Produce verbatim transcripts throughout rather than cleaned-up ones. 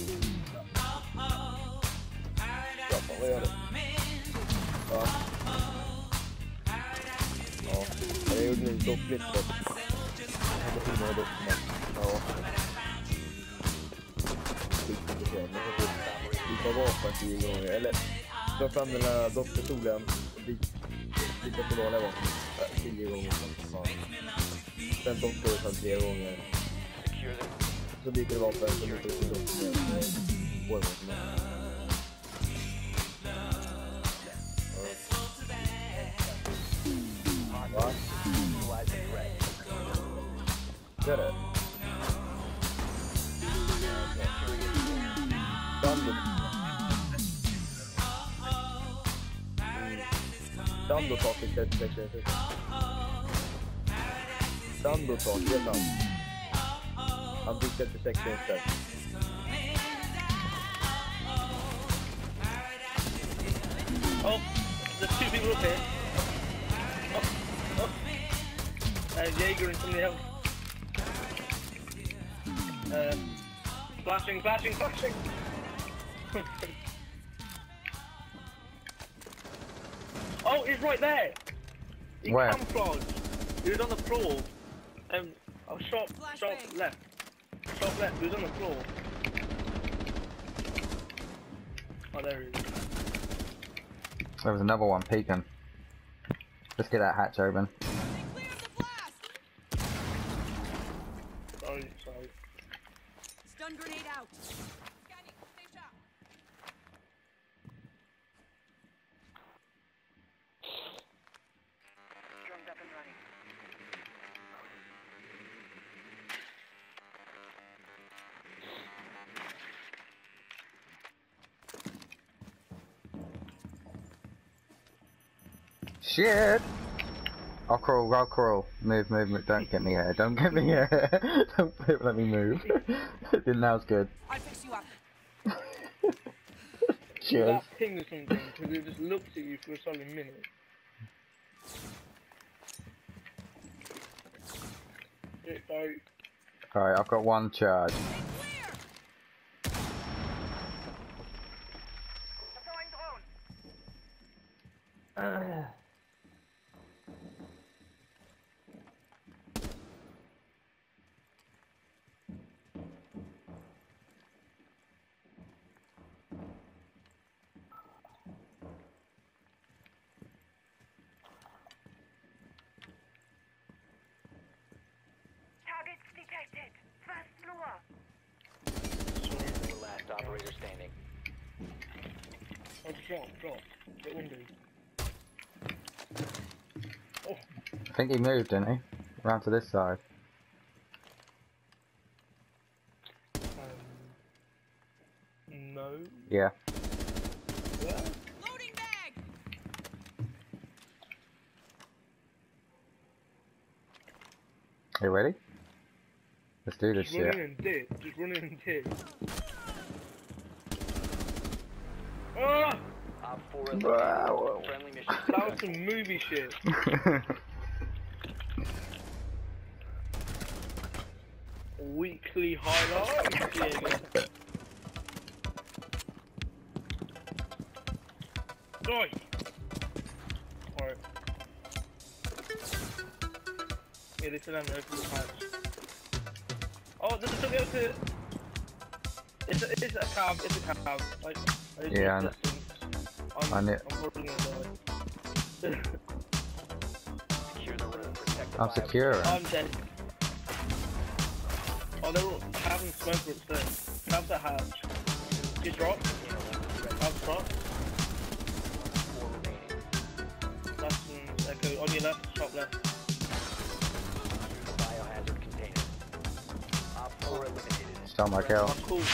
Ja, fan vad gör det? Va? Ja, jag gjorde lite doppligt för att jag hade hur många doppor men ja. Skit inte men jag får byta vapen tio gånger eller dra fram den här dopppistolen och byta till vanliga vapen tio gånger. Sen doppor och sen tre gånger. Så byter det vapen så byter det till doppor och får man Va? Gör det? Dando. Dando tar till trettiosex. Dando tar till det. Han fick trettiosex inställt. Oh, there's two people up here. Oh, oh. Uh, Jaeger and somebody else. Uh, flashing, flashing, flashing. Oh, he's right there. He Where? camouflaged. He was on the floor. Um, I was shot, shot left. Shot left. He was on the floor. Oh, there he is. There was another one peeking. Let's get that hatch open. Sorry, sorry. Stun grenade out. Scanning. Stay sharp. Drones up and running. Shit! I'll crawl, I'll crawl. Move, move, move. Don't get me here. Don't get me here. Don't let me move. Now it's good. I'll fix you up. Cheers. That ping or something, because it just looks at you for a solid minute. Yeah, sorry. Alright, I've got one charge. Deploying drone. Uh. Targets detected. First floor. The last operator standing. Oh, drop, drop. Get window. Oh. I think he moved, didn't he? Round to this side. Um. No. Yeah. Where? Loading bag. Are you ready? Let's do this Just run in shit. and dip. Just run in and dip. Ah! Op four Wow. eliminated. Friendly mission That was successful. some movie shit. Weekly highlights. Yeah. Die. Alright. Yeah, they said I'm open the hatch. Oh, there's something else here. It's a, it's a cab, it's a cab. Like, I need to Yeah, I get know. distance. I'm, I I'm know. probably gonna die. Secure the room. Protect the I'm bio- secure. I'm dead. Oh, they're all having smoke upstairs. Have the hatch. You drop. Have drop. Four remaining. Last and echo. On your left, top left. Secure the biohazard container. Op four eliminated. Stole my kill. Oh, cool.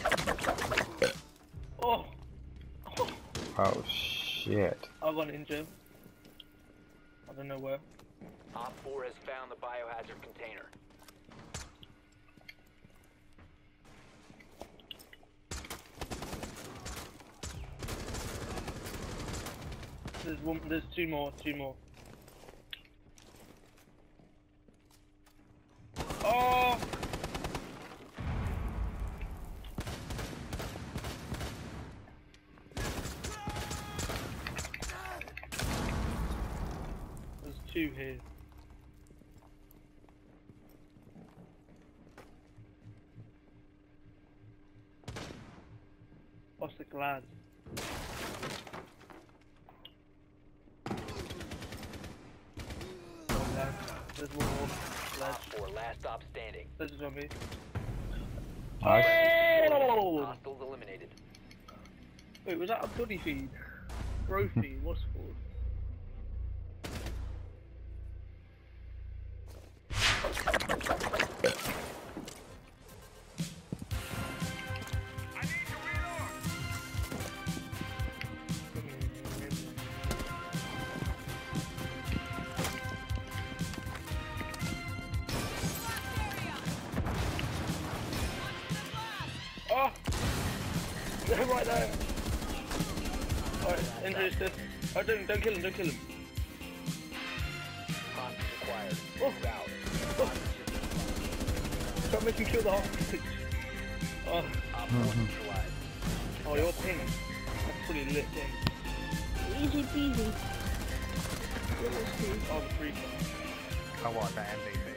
Oh. Oh. Oh shit. I got injured. I don't know where. Op four has found the biohazard container. There's one. There's two more. Two more. Oh. two here. What's the glad? One lad. There's one more. Op Lad. four, last stop standing. There's a zombie. Nice. Oh! Hostiles eliminated. Wait, was that a buddy feed? Bro feed, what's it called? Oh! They're right there! Alright, injury assist. Oh, don't, don't kill him, don't kill him. Hostage acquired. Oh. Move out. Oh. Don't make me kill the hostage. Oh, Op four neutralized. oh, your ping. That's pretty lit thing. Easy peasy. Oh, the free. I want that M V P.